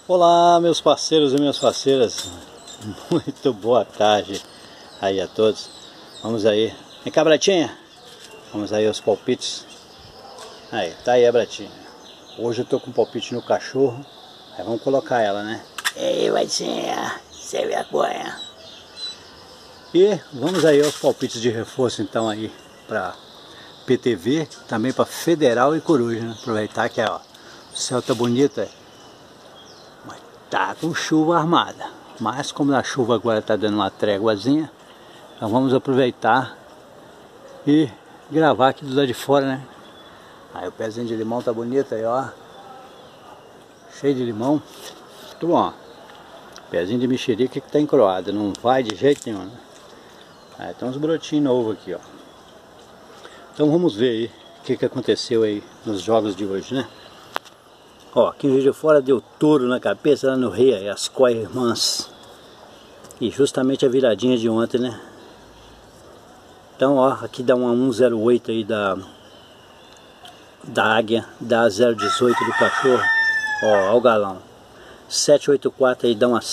Olá, meus parceiros e minhas parceiras, muito boa tarde aí a todos. Vamos aí, vem cá, Bratinha, vamos aí aos palpites. Aí, tá aí a Bratinha. Hoje eu tô com um palpite no cachorro, aí vamos colocar ela, né? Ei, Bratinha, sem vergonha. E vamos aí aos palpites de reforço então aí pra PTV, também pra Federal e Coruja, né? Aproveitar que ó, o céu tá bonito, mas tá com chuva armada. Mas como a chuva agora tá dando uma tréguazinha, então vamos aproveitar e gravar aqui do lado de fora, né? Aí o pezinho de limão tá bonito aí, ó. Cheio de limão. Muito bom. Pezinho de mexerica que tá encroado, não vai de jeito nenhum, né? Aí tem uns brotinhos novos aqui, ó. Então vamos ver aí o que aconteceu aí nos jogos de hoje, né? Ó, aqui em Juiz de Fora deu touro na cabeça lá no Rei, aí, as co-irmãs. E justamente a viradinha de ontem, né? Então, ó, aqui dá uma 108 aí da águia, dá 018 do cachorro. Ó o galão. 784 aí dá uma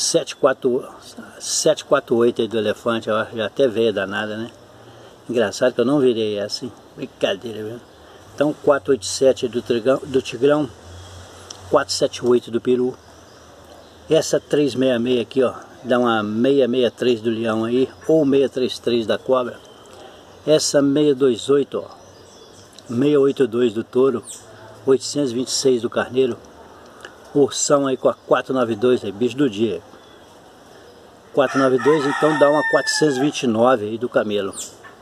748 aí do elefante, ó, já até veio danada, né? Engraçado que eu não virei essa, hein? Brincadeira, viu? Então 487 do tigrão, 478 do peru. Essa 366 aqui, ó, dá uma 663 do leão aí, ou 633 da cobra. Essa 628, ó, 682 do touro, 826 do carneiro. Ursão aí com a 492, aí, bicho do dia. 492, então dá uma 429 aí do camelo.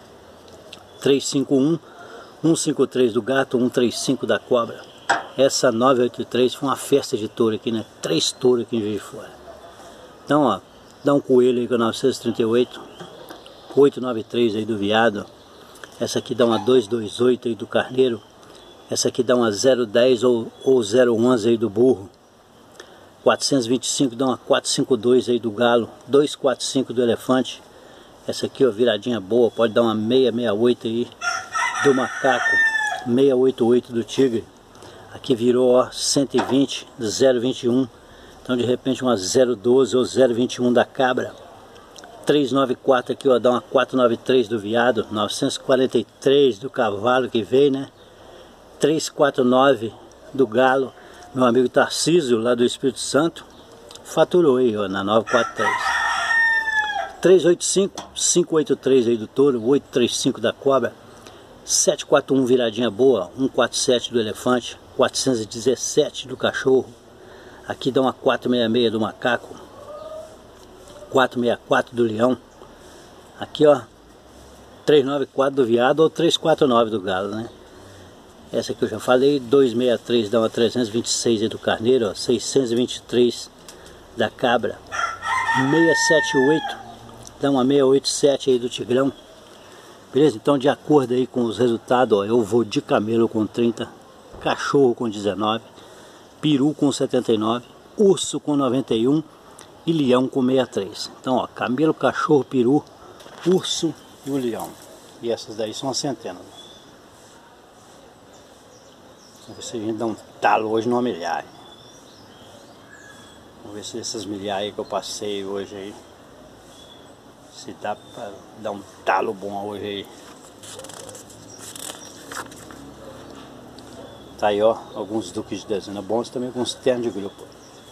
351, 153 do gato, 135 da cobra. Essa 983 foi uma festa de touro aqui, né? 3 touros aqui em Juiz de Fora. Então, ó, dá um coelho aí com 938, 893 aí do veado. Essa aqui dá uma 228 aí do carneiro. Essa aqui dá uma 010 ou 011 aí do burro. 425 dá uma 452 aí do galo, 245 do elefante. Essa aqui, ó, viradinha boa, pode dar uma 668 aí do macaco, 688 do tigre. Aqui virou, ó, 120, 021. Então de repente uma 012 ou 021 da cabra. 394 aqui, ó, dá uma 493 do veado, 943 do cavalo que veio, né? 349 do galo. Meu amigo Tarcísio, lá do Espírito Santo, faturou aí, ó, na 943. 385, 583 aí do touro, 835 da cobra. 741 viradinha boa, 147 do elefante, 417 do cachorro. Aqui dá uma 466 do macaco, 464 do leão. Aqui, ó, 394 do veado ou 349 do galo, né? Essa aqui eu já falei, 263 dá uma 326 aí do carneiro, ó, 623 da cabra, 678 dá uma 687 aí do tigrão. Beleza? Então de acordo aí com os resultados, ó, eu vou de camelo com 30, cachorro com 19, peru com 79, urso com 91 e leão com 63. Então, ó, camelo, cachorro, peru, urso e o leão. E essas daí são as centenas. Vamos ver se a gente dá um talo hoje numa milhagem. Vamos ver se essas milhares aí que eu passei hoje aí, se dá pra dar um talo bom hoje aí. Tá aí, ó, alguns duques de dezena bons também com uns ternos de grupo.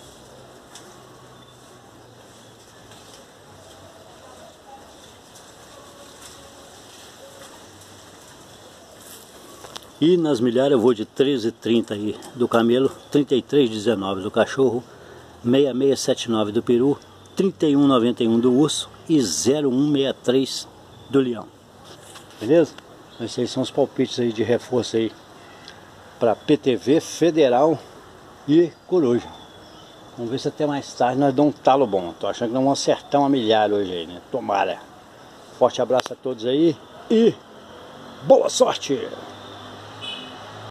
E nas milhares eu vou de 13,30 aí do camelo, 33,19 do cachorro, 6679 do peru, 31,91 do urso e 0163 do leão. Beleza? Esses são os palpites aí de reforço aí para PTV, Federal e Coruja. Vamos ver se até mais tarde nós damos um talo bom. Tô achando que nós vamos acertar uma milhar hoje aí, né? Tomara. Forte abraço a todos aí e boa sorte!